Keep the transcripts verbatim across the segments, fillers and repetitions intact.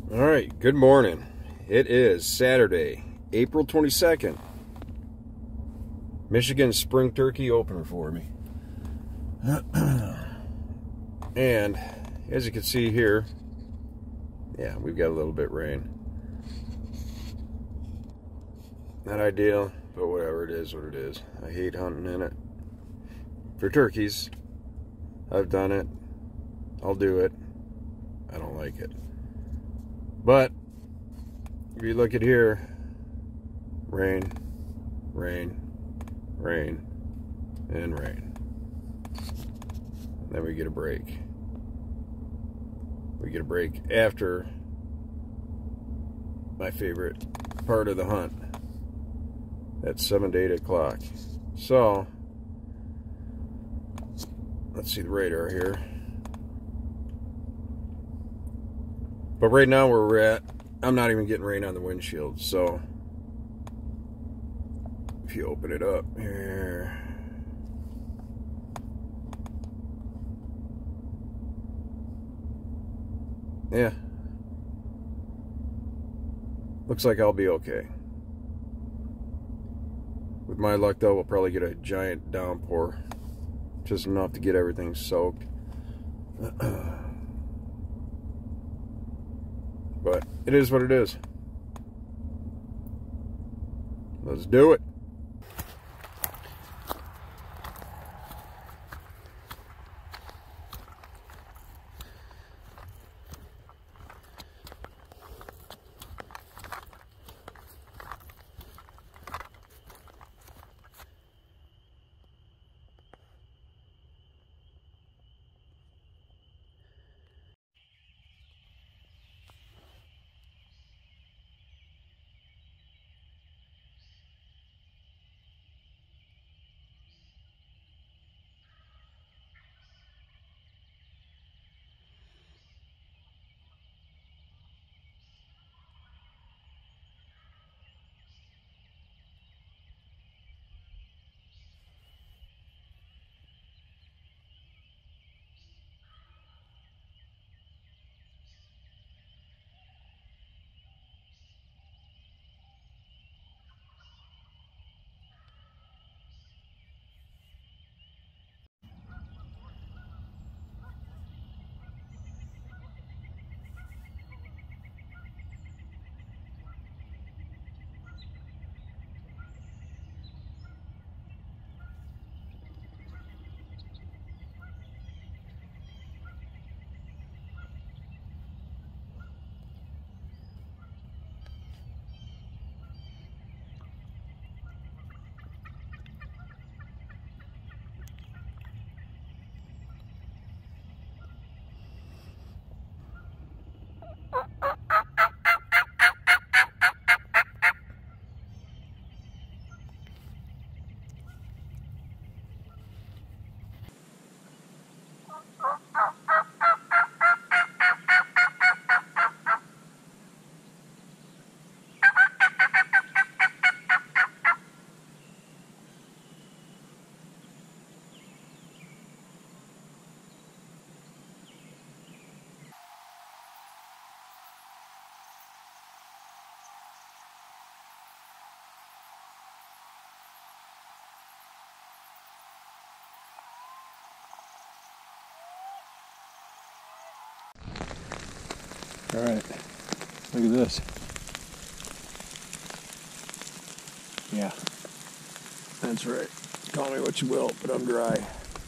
All right, good morning. It is Saturday, April twenty-second. Michigan spring turkey opener for me. And as you can see here, yeah, we've got a little bit of rain. Not ideal, but whatever, it is what it is. I hate hunting in it. For turkeys, I've done it. I'll do it. I don't like it. But if you look at here, rain, rain, rain, and rain. And then we get a break. We get a break after my favorite part of the hunt. That's seven to eight o'clock. So let's see the radar here. But right now where we're at, I'm not even getting rain on the windshield. So if you open it up here, yeah, looks like I'll be okay. With my luck though, we'll probably get a giant downpour, just enough to get everything soaked. But it is what it is. Let's do it. All right, look at this. Yeah, that's right. Call me what you will, but I'm dry.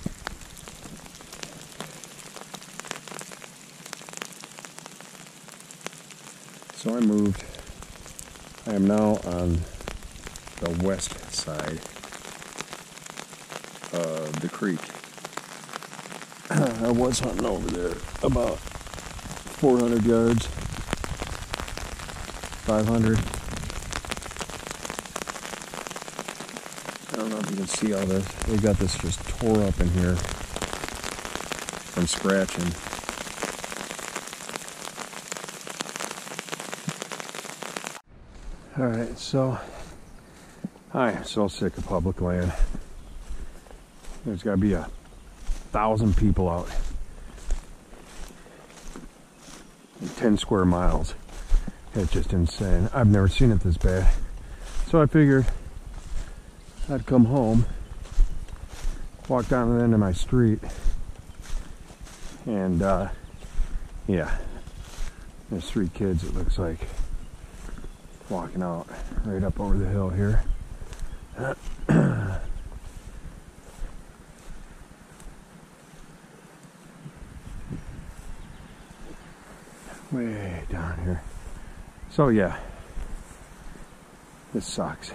So I moved. I am now on the west side of the creek. I was hunting over there about four hundred yards, five hundred. I don't know if you can see all this. We've got this just tore up in here from scratching. All right, so I am so sick of public land. There's got to be a thousand people out in ten square miles. It's just insane. I've never seen it this bad. So I figured I'd come home, walk down to the end of my street, and uh, yeah, there's three kids, it looks like, walking out right up over the hill here. Way down here. So yeah, this sucks.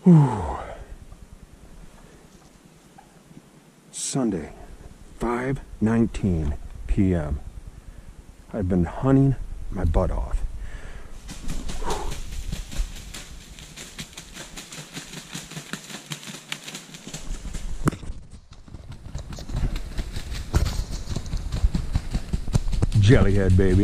Whew. Sunday, five nineteen p m I've been hunting my butt off. Jellyhead, baby.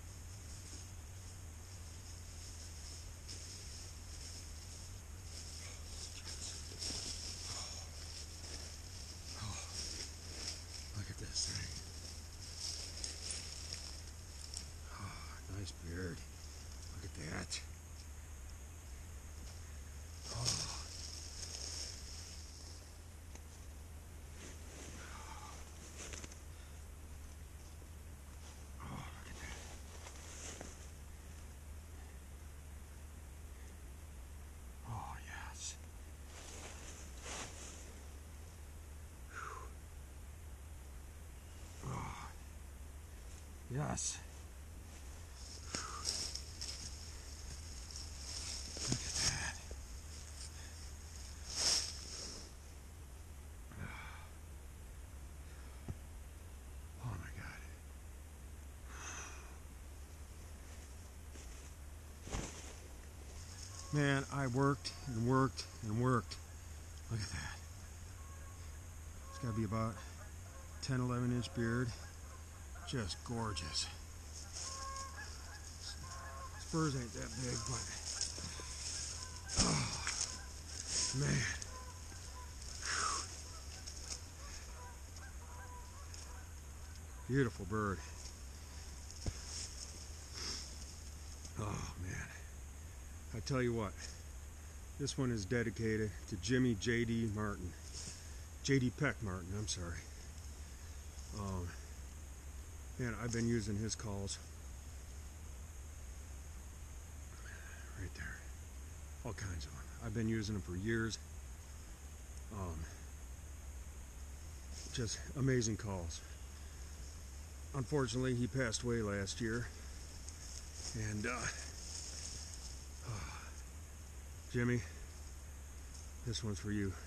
Look at this thing. Oh, nice beard. Look at that. Oh. Yes. Look at that. Oh my God. Man, I worked and worked and worked. Look at that. It's got to be about ten, eleven inch beard. Just gorgeous. Spurs ain't that big, but oh man. Whew. Beautiful bird. Oh man. I tell you what, this one is dedicated to Jimmy J D Martin. J D Peck Martin, I'm sorry. Um, Man, I've been using his calls right there, all kinds of them. I've been using them for years. Um, just amazing calls. Unfortunately, he passed away last year, and uh, oh, Jimmy, this one's for you.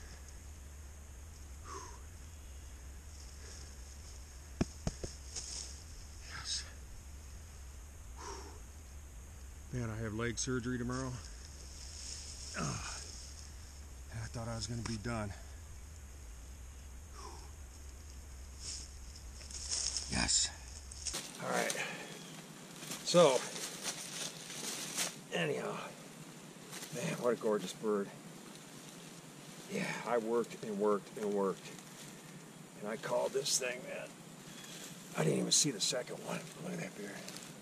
Man, I have leg surgery tomorrow. Ugh. I thought I was going to be done. Yes. All right. So, anyhow, man, what a gorgeous bird. Yeah, I worked and worked and worked. And I called this thing, man. I didn't even see the second one. Look at that beard.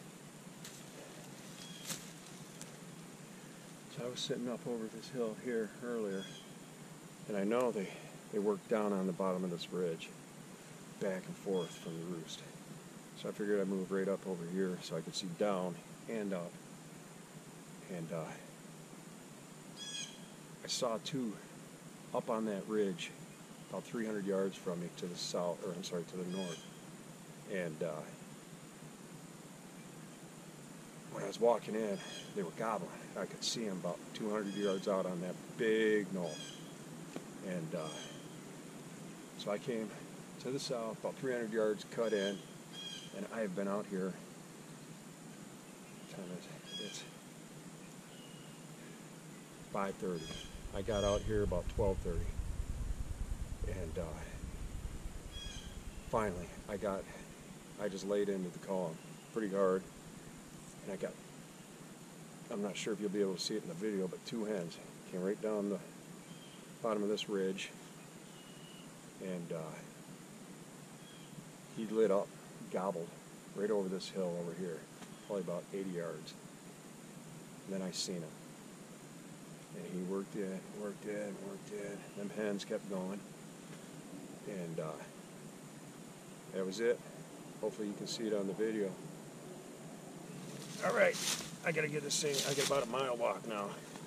I was sitting up over this hill here earlier, and I know they, they worked down on the bottom of this ridge, back and forth from the roost. So I figured I'd move right up over here so I could see down and up. And uh, I saw two up on that ridge, about three hundred yards from me to the south, or I'm sorry, to the north. And uh, when I was walking in, they were gobbling. I could see them about two hundred yards out on that big knoll. And uh, so I came to the south, about three hundred yards cut in, and I've been out here. What time is it? It's five thirty. I got out here about twelve thirty. And uh, finally, I got, I just laid into the column pretty hard. And I got, I'm not sure if you'll be able to see it in the video, but two hens came right down the bottom of this ridge, and uh, he lit up, gobbled right over this hill over here, probably about eighty yards. And then I seen him, and he worked in, worked in, worked in. Them hens kept going, and uh, that was it. Hopefully you can see it on the video. All right, I gotta get this thing. I got about a mile walk now.